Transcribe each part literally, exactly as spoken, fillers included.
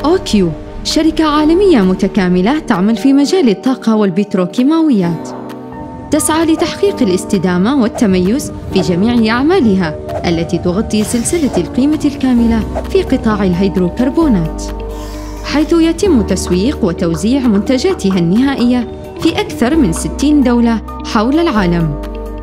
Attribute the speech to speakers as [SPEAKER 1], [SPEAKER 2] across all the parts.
[SPEAKER 1] أوكيو شركة عالمية متكاملة تعمل في مجال الطاقة والبتروكيماويات، تسعى لتحقيق الاستدامة والتميز في جميع أعمالها التي تغطي سلسلة القيمة الكاملة في قطاع الهيدروكربونات، حيث يتم تسويق وتوزيع منتجاتها النهائية في أكثر من ستين دولة حول العالم.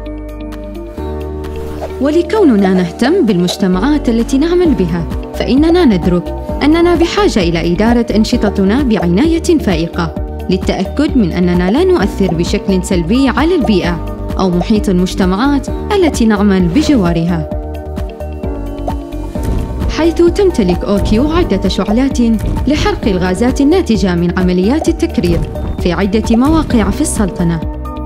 [SPEAKER 1] ولكوننا نهتم بالمجتمعات التي نعمل بها، فإننا ندرك أننا بحاجة إلى إدارة أنشطتنا بعناية فائقة للتأكد من أننا لا نؤثر بشكل سلبي على البيئة أو محيط المجتمعات التي نعمل بجوارها. حيث تمتلك أوكيو عدة شعلات لحرق الغازات الناتجة من عمليات التكرير في عدة مواقع في السلطنة.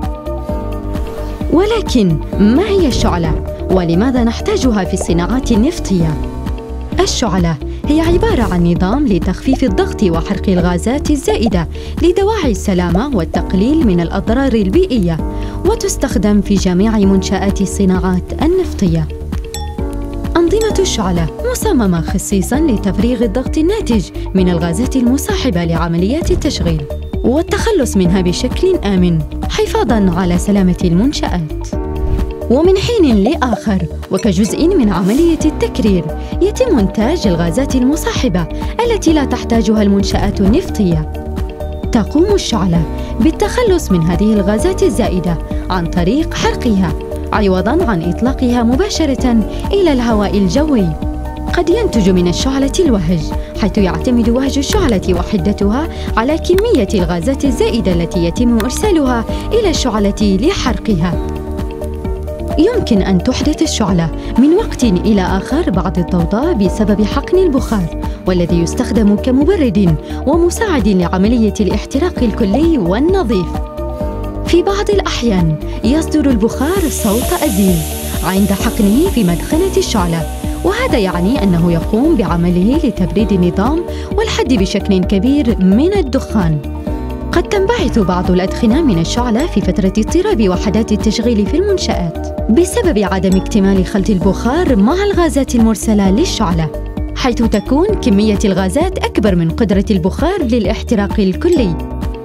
[SPEAKER 1] ولكن ما هي الشعلة؟ ولماذا نحتاجها في الصناعات النفطية؟ الشعلة هي عبارة عن نظام لتخفيف الضغط وحرق الغازات الزائدة لدواعي السلامة والتقليل من الأضرار البيئية، وتستخدم في جميع منشآت الصناعات النفطية. أنظمة الشعلة مصممة خصيصاً لتفريغ الضغط الناتج من الغازات المصاحبة لعمليات التشغيل والتخلص منها بشكل آمن، حفاظاً على سلامة المنشآت. ومن حين لآخر وكجزء من عملية التكرير يتم إنتاج الغازات المصاحبة التي لا تحتاجها المنشآت النفطية. تقوم الشعلة بالتخلص من هذه الغازات الزائدة عن طريق حرقها عوضاً عن إطلاقها مباشرة إلى الهواء الجوي. قد ينتج من الشعلة الوهج، حيث يعتمد وهج الشعلة وحدتها على كمية الغازات الزائدة التي يتم إرسالها إلى الشعلة لحرقها. يمكن أن تحدث الشعلة من وقت إلى آخر بعض الضوضاء بسبب حقن البخار، والذي يستخدم كمبرد ومساعد لعملية الاحتراق الكلي والنظيف. في بعض الأحيان يصدر البخار صوت أزيز عند حقنه في مدخنة الشعلة، وهذا يعني أنه يقوم بعمله لتبريد النظام والحد بشكل كبير من الدخان. قد تنبعث بعض الأدخنة من الشعلة في فترة اضطراب وحدات التشغيل في المنشآت بسبب عدم اكتمال خلط البخار مع الغازات المرسلة للشعلة، حيث تكون كمية الغازات أكبر من قدرة البخار للاحتراق الكلي.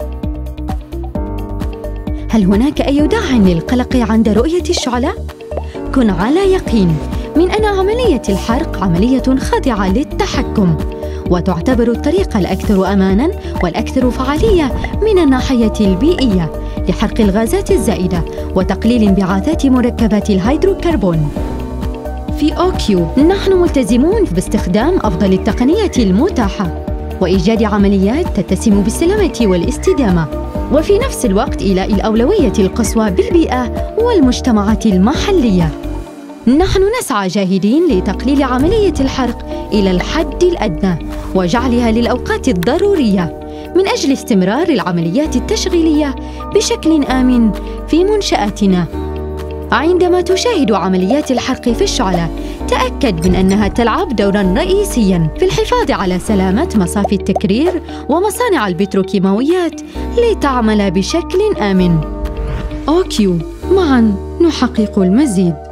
[SPEAKER 1] هل هناك أي داع للقلق عند رؤية الشعلة؟ كن على يقين من أن عملية الحرق عملية خاضعة للتحكم، وتعتبر الطريقة الأكثر أماناً والأكثر فعالية من الناحية البيئية لحرق الغازات الزائدة وتقليل انبعاثات مركبات الهيدروكربون. في أوكيو نحن ملتزمون باستخدام أفضل التقنية المتاحة وإيجاد عمليات تتسم بالسلامة والاستدامة، وفي نفس الوقت إيلاء الأولوية القصوى بالبيئة والمجتمعات المحلية. نحن نسعى جاهدين لتقليل عملية الحرق إلى الحد الأدنى وجعلها للأوقات الضرورية من أجل استمرار العمليات التشغيلية بشكل آمن في منشآتنا. عندما تشاهد عمليات الحرق في الشعلة، تأكد من أنها تلعب دوراً رئيسياً في الحفاظ على سلامة مصافي التكرير ومصانع البتروكيماويات لتعمل بشكل آمن. أوكيو، معاً نحقق المزيد.